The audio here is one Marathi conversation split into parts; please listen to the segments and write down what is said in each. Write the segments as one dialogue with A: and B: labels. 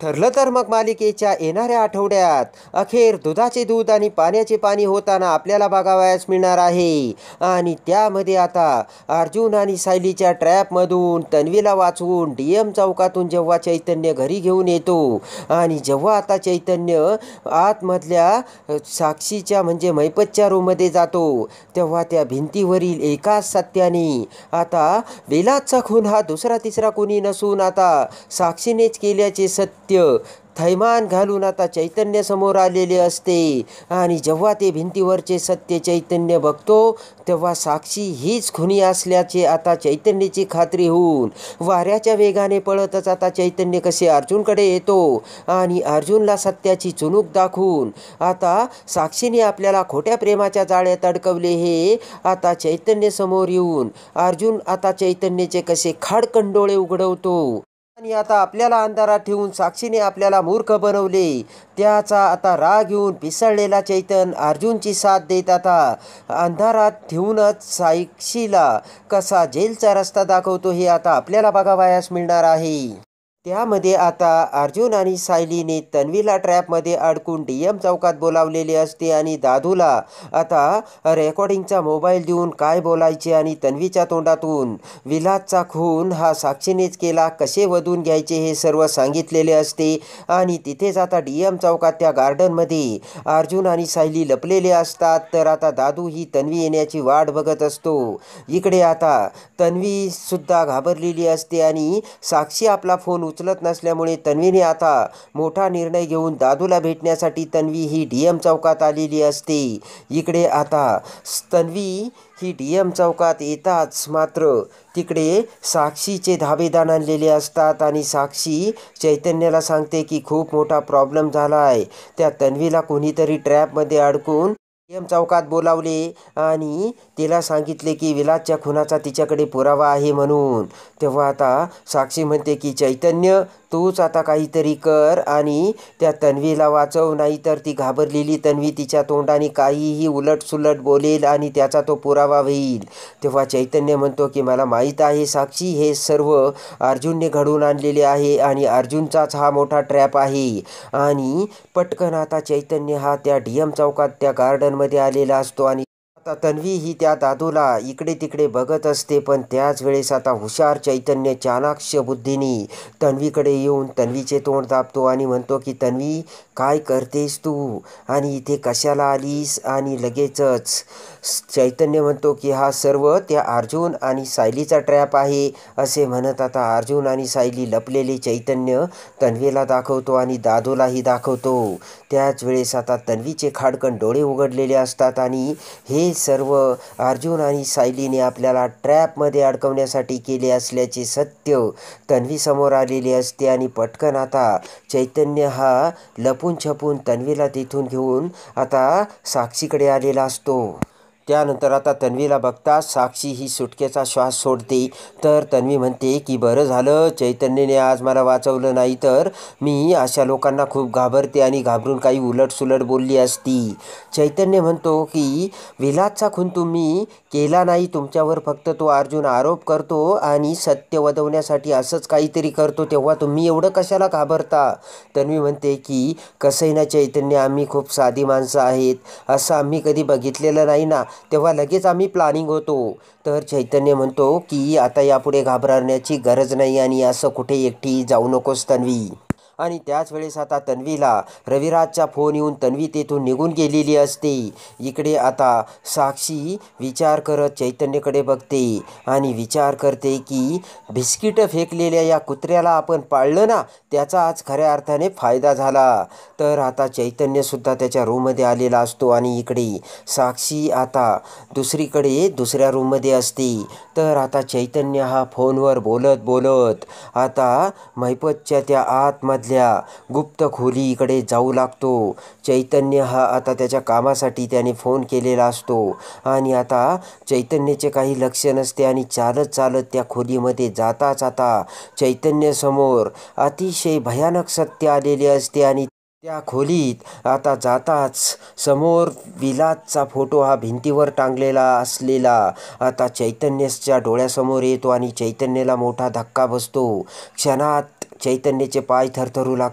A: ठरलं तर मग मालिकेच्या येणाऱ्या आठवड्यात अखेर दुधाचे दूध आणि पाण्याचे पाणी होताना आपल्याला बघावयास मिळणार आहे. आणि त्यामध्ये आता अर्जुन आणि सायलीच्या ट्रॅपमधून तन्वीला वाचवून DM चौकातून जेव्हा चैतन्य घरी घेऊन येतो आणि जेव्हा आता चैतन्य आतमधल्या साक्षीच्या म्हणजे मैपतच्या रूममध्ये जातो तेव्हा त्या भिंतीवरील एकाच सत्याने आता विलासचा खून हा दुसरा तिसरा कोणी नसून आता साक्षीनेच केल्याचे सत्य थैमान घालून आता चैतन्य समोर आलेले असते. आणि जेव्हा ते भिंतीवरचे सत्य चैतन्य बघतो तेव्हा साक्षी हीच खुनी असल्याचे आता चैतन्याची खात्री होऊन वाऱ्याच्या वेगाने पळतच आता चैतन्य कसे अर्जुनकडे येतो आणि अर्जुनला सत्याची चुणूक दाखवून आता साक्षीने आपल्याला खोट्या प्रेमाच्या जाळ्यात अडकवले हे आता चैतन्य समोर येऊन अर्जुन आता चैतन्याचे कसे खाडकन डोळे उघडवतो आणि आता आपल्याला अंधारात ठेवून साक्षीने आपल्याला मूर्ख बनवले त्याचा आता राग येऊन पिसळलेला चैतन्य अर्जुनची साथ देत आता अंधारात ठेवूनच साक्षीला कसा जेलचा रस्ता दाखवतो हे आता आपल्याला बघावयास मिळणार आहे. त्यामध्ये आता अर्जुन आणि सायलीने तन्वीला ट्रॅपमध्ये अडकून DM चौकात बोलावलेले असते आणि दादूला आता रेकॉर्डिंगचा मोबाईल देऊन काय बोलायचे आणि तन्वीच्या तोंडातून विलासचा खून हा साक्षीनेच केला कसे वधून घ्यायचे हे सर्व सांगितलेले असते. आणि तिथेच आता DM चौकात त्या गार्डनमध्ये अर्जुन आणि सायली लपलेले असतात. तर आता दादू ही तन्वी येण्याची वाट बघत असतो. इकडे आता तन्वीसुद्धा घाबरलेली असते आणि साक्षी आपला फोन उचलत नसल्यामुळे तन्वीने आता मोठा निर्णय घेऊन दादूला भेटण्यासाठी तन्वी ही DM चौकात आलेली असते. इकडे आता तन्वी ही DM चौकात येताच मात्र तिकडे साक्षीचे धाबेदार आणलेले असतात आणि साक्षी चैतन्याला सांगते की खूप मोठा प्रॉब्लेम झाला आहे. त्या तन्वीला कोणीतरी ट्रॅपमध्ये अडकून DM चौकात बोलावले आणि तिला सांगितले की विलासच्या खुनाचा तिच्याकडे पुरावा आहे म्हणून. तेव्हा आता साक्षी म्हणते की चैतन्य तूच आता काहीतरी कर आणि त्या तन्वीला वाचव नाहीतर ती घाबरलेली तन्वी तिच्या तोंडाने काहीही उलटसुलट बोलेल आणि त्याचा तो पुरावा होईल. तेव्हा चैतन्य म्हणतो की मला माहीत आहे साक्षी हे सर्व अर्जुनने घडवून आणलेले आहे आणि अर्जुनचाच हा मोठा ट्रॅप आहे. आणि पटकन आता चैतन्य हा त्या DM चौकात त्या गार्डनमध्ये आलेला असतो आणि आता तन्वी ही त्या दादूला इकडे तिकडे बघत असते. पण त्याच वेळेस आता हुशार चैतन्य चाणाक्ष बुद्धीने तन्वीकडे येऊन तन्वीचे तोंड दाबतो आणि म्हणतो की तन्वी काय करतेस तू आणि इथे कशाला आलीस. आणि लगेचच चैतन्य म्हणतो की हा सर्व त्या अर्जुन आणि सायलीचा ट्रॅप आहे असे म्हणत आता अर्जुन आणि सायली लपलेले चैतन्य तन्वीला दाखवतो आणि दादूलाही दाखवतो. त्याच वेळेस आता तन्वीचे खाडकन डोळे उघडलेले असतात आणि हे सर्व अर्जुन आणि सायलीने आपल्याला ट्रॅपमध्ये अडकवण्यासाठी केले असल्याचे सत्य तन्वी समोर आलेले असते. आणि पटकन आता चैतन्य हा लपून छपून तन्वीला तिथून घेऊन आता साक्षीकडे आलेला असतो. त्यानंतर आता तन्वीला बघताच साक्षी ही सुटकेचा श्वास सोडते. तर तन्वी म्हणते की बरं झालं चैतन्यने आज मला वाचवलं नाही तर मी अशा लोकांना खूप घाबरते आणि घाबरून काही उलटसुलट बोलली असती. चैतन्य म्हणतो की विलासचा खून तुम्ही केला नाही तुमच्यावर फक्त तो अर्जुन आरोप करतो आणि सत्य वदवण्यासाठी असंच काहीतरी करतो तेव्हा तुम्ही एवढं कशाला घाबरता. तन्वी म्हणते की कसंही ना चैतन्य आम्ही खूप साधी माणसं आहेत असं आम्ही कधी बघितलेलं नाही ना तेव्हा लगेच आम्ही प्लॅनिंग होतो. तर चैतन्य म्हणतो की आता यापुढे घाबरण्याची गरज नाही आणि असं कुठे एकटी जाऊ नकोस तन्वी. आणि त्याच वेळेस आता तन्वीला रविराजचा फोन येऊन तन्वी तेथून निघून गेलेली असते. इकडे आता साक्षी विचार करत चैतन्यकडे बघते आणि विचार करते की बिस्किटं फेकलेल्या या कुत्र्याला आपण पाळलं ना त्याचा आज खऱ्या अर्थाने फायदा झाला. तर आता चैतन्यसुद्धा त्याच्या रूममध्ये आलेला असतो आणि इकडे साक्षी आता दुसरीकडे दुसऱ्या रूममध्ये असते. तर आता चैतन्य हा फोनवर बोलत बोलत आता मैपतच्या त्या आतमधल्या गुप्त खोलीकडे जाऊ लागतो. चैतन्य हा आता त्याच्या कामासाठी त्याने फोन केलेला असतो आणि आता चैतन्याचे काही लक्ष नसते आणि चालत चालत त्या खोलीमध्ये जाताच आता चैतन्य समोर अतिशय भयानक सत्य आलेले असते. आणि त्या खोलीत आता जाताच समोर विलासचा फोटो हा भिंतीवर टांगलेला असलेला आता चैतन्याच्या डोळ्यासमोर येतो आणि चैतन्याला मोठा धक्का बसतो. क्षणात चैतन्याचे पाय थरथरू लागतात.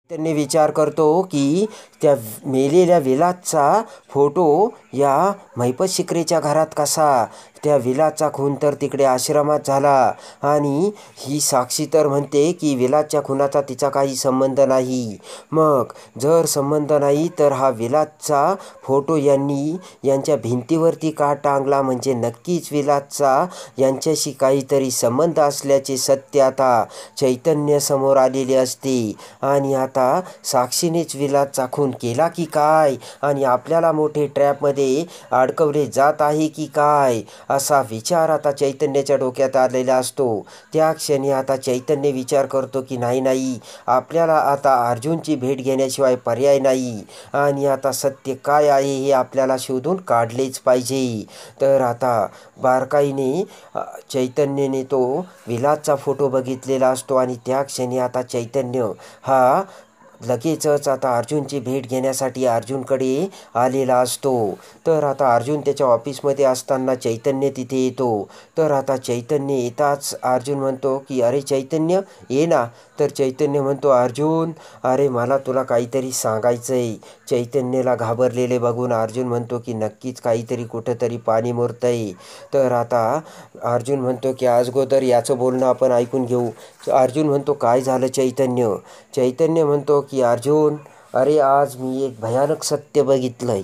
A: त्यांनी विचार करतो की त्या मेलेल्या विलासचा फोटो या महिपत शिकरेच्या घरात कसा. त्या विलासचा खून तर तिकडे आश्रमात झाला आणि ही साक्षी तर म्हणते की विलासच्या खुनाचा तिचा काही संबंध नाही. मग जर संबंध नाही तर हा विलासचा फोटो यांनी यांच्या भिंतीवरती का टांगला, म्हणजे नक्कीच विलासचा यांच्याशी काहीतरी संबंध असल्याचे सत्य आता चैतन्य समोर आलेले असते. आणि आता साक्षीनेच विलासचा खून केला की काय आणि आपल्याला मोठे ट्रॅपमध्ये अडकवले जात आहे की काय, असा विचार आता चैतन्याच्या डोक्यात आलेला असतो. त्या क्षणी आता चैतन्य विचार करतो की नाही, आपल्याला आता अर्जुनची भेट घेण्याशिवाय पर्याय नाही आणि आता सत्य काय आहे हे आपल्याला शोधून काढलेच पाहिजे. तर आता बारकाईने चैतन्यने तो विलासचा फोटो बघितलेला असतो आणि त्या क्षणी आता चैतन्य हा लगेचच आता अर्जुनची भेट घेण्यासाठी अर्जुनकडे आलेला असतो. तर आता अर्जुन त्याच्या ऑफिसमध्ये असताना चैतन्य तिथे येतो. तर आता चैतन्य येताच अर्जुन म्हणतो की अरे चैतन्य ये ना. तर चैतन्य म्हणतो अर्जुन अरे मला तुला काहीतरी सांगायचं आहे. चैतन्यला घाबरलेले बघून अर्जुन म्हणतो की नक्कीच काहीतरी कुठंतरी पाणी मुरतंय. तर आता अर्जुन म्हणतो की अगोदर याचं बोलणं आपण ऐकून घेऊ. अर्जुन म्हणतो काय झालं चैतन्य. चैतन्य म्हणतो की अर्जुन अरे आज मी एक भयानक सत्य बघितलंय.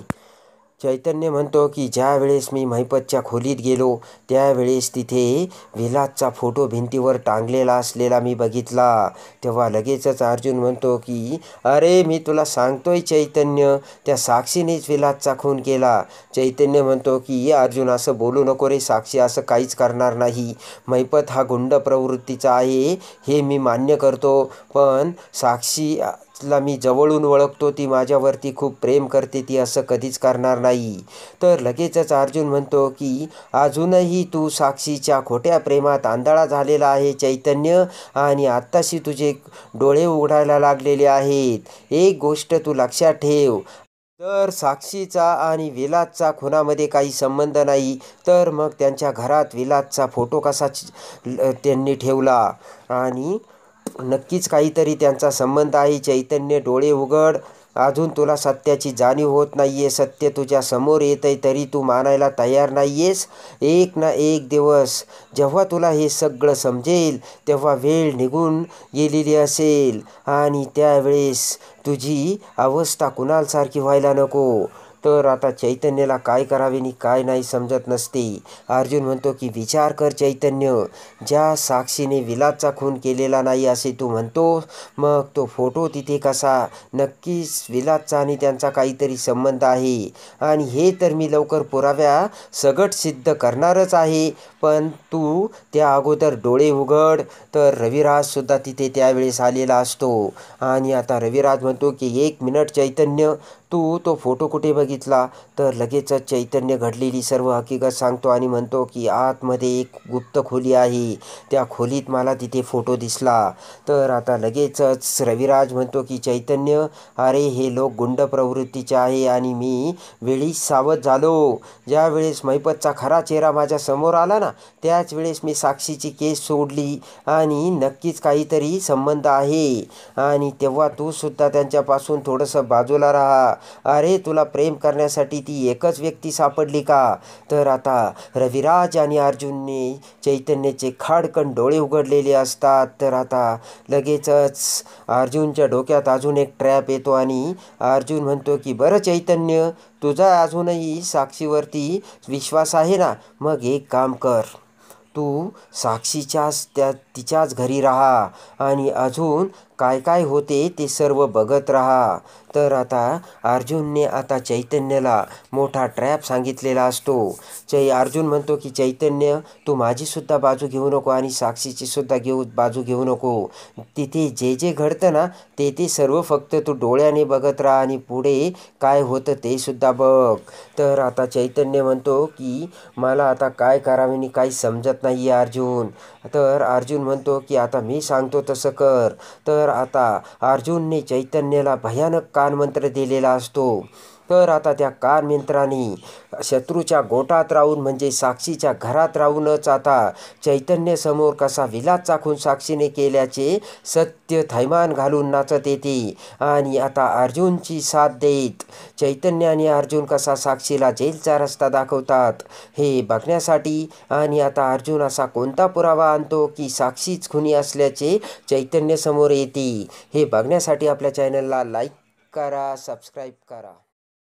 A: चैतन्य म्हणतो की ज्या वेळेस मी महिपतच्या खोलीत गेलो त्यावेळेस तिथे विलासचा फोटो भिंतीवर टांगलेला असलेला मी बघितला. तेव्हा लगेचच अर्जुन म्हणतो की अरे मी तुला सांगतोय चैतन्य, त्या साक्षीनेच विलासचा खून केला. चैतन्य म्हणतो की अर्जुन असं बोलू नको रे, साक्षी असं काहीच करणार नाही. महिपत हा गुंड प्रवृत्तीचा आहे हे मी मान्य करतो, पण साक्षी ला मी जवळून ओळखतो, ती माझ्यावरती खूप प्रेम करते, ती असं कधीच करणार नाही. तर लगेचच अर्जुन म्हणतो की अजूनही तू साक्षीच्या खोट्या प्रेमात आंधळा झालेला आहे चैतन्य आणि आत्ताशी तुझे डोळे उघडायला लागलेले आहेत. एक गोष्ट तू लक्षात ठेव, जर साक्षीचा आणि विलासचा खुनामध्ये काही संबंध नाही तर मग त्यांच्या घरात विलासचा फोटो कसा त्यांनी ठेवला आणि नक्कीच काहीतरी त्यांचा संबंध आहे. चैतन्य डोळे उघड, अजून तुला सत्याची जाणीव होत नाहीये. सत्य तुझ्या समोर येतंय तरी तू मानायला तयार नाहीयेस. एक ना एक दिवस जेव्हा तुला हे सगळं समजेल तेव्हा वेळ निघून गेलेली असेल आणि त्यावेळेस तुझी अवस्था कुणालसारखी व्हायला नको. तर आता चैतन्याला काय करावे आणि काय नाही समजत नसते. अर्जुन म्हणतो की विचार कर चैतन्य, ज्या साक्षीने विलासचा खून केलेला नाही असे तू म्हणतो, मग तो फोटो तिथे कसा. नक्कीच विलासचा आणि त्यांचा काहीतरी संबंध आहे आणि हे तर मी लवकर पुराव्या सगट सिद्ध करणारच आहे, पण तू त्या अगोदर डोळे उघड. तर रविराजसुद्धा तिथे त्यावेळेस आलेला असतो आणि आता रविराज म्हणतो की 1 मिनिट चैतन्य, तू तो फोटो कुठे बघितला. तर लगेचच चैतन्य घडलेली सर्व हकीकत सांगतो आणि म्हणतो की आतमध्ये एक गुप्त खोली आहे, त्या खोलीत मला तिथे फोटो दिसला. तर आता लगेचच रविराज म्हणतो की चैतन्य अरे हे लोक गुंड प्रवृत्तीचे आहे आणि मी वेळीच सावध झालो. ज्या वेळेस महिपतचा खरा चेहरा माझ्या समोर आला ना त्याच वेळेस मी साक्षीची केस सोडली आणि नक्कीच काहीतरी संबंध आहे आणि तेव्हा तू सुद्धा त्यांच्यापासून थोडंसं बाजूला राहा. अरे तुला प्रेम करण्यासाठी ती एकच व्यक्ती सापडली का. तर आता रविराज आणि अर्जुनने चैतन्याचे खाडकन डोळे उघडलेले असतात. तर आता लगेचच अर्जुनच्या डोक्यात अजून एक ट्रॅप येतो आणि अर्जुन म्हणतो की बरं चैतन्य, तुझा अजूनही साक्षीवरती विश्वास आहे ना, मग एक काम कर, तू साक्षीच्याच तिच्याच घरी राहा आणि अजून काय काय होते ते सर्व बघत राहा. तर आता अर्जुनने आता चैतन्याला मोठा ट्रॅप सांगितलेला असतो. अर्जुन म्हणतो की चैतन्य, तू माझीसुद्धा बाजू घेऊ नको आणि साक्षीची सुद्धा बाजू घेऊ नको. तिथे जे जे घडतं ना ते सर्व फक्त तू डोळ्याने बघत राहा आणि पुढे काय होतं ते सुद्धा बघ. तर आता चैतन्य म्हणतो की मला आता काय करावे आणि काही समजत नाही आहे अर्जुन. तर अर्जुन म्हणतो की आता मी सांगतो तसं कर. तर आता अर्जुनने चैतन्याला भयानक कानमंत्र दिलेला असतो तर आता त्या कानमित्रांनी शत्रूच्या गोटात राहून म्हणजे साक्षीच्या घरात राहूनच आता चैतन्यसमोर कसा विलास चाखून साक्षीने केल्याचे सत्य थैमान घालून नाचत येते. आणि आता अर्जुनची साथ देत चैतन्य आणि अर्जुन कसा साक्षीला जेलचा रस्ता दाखवतात हे बघण्यासाठी आणि आता अर्जुन असा कोणता पुरावा आणतो की साक्षीच खुनी असल्याचे चैतन्य समोर येते हे बघण्यासाठी आपल्या चॅनलला लाईक करा, सबस्क्राईब करा.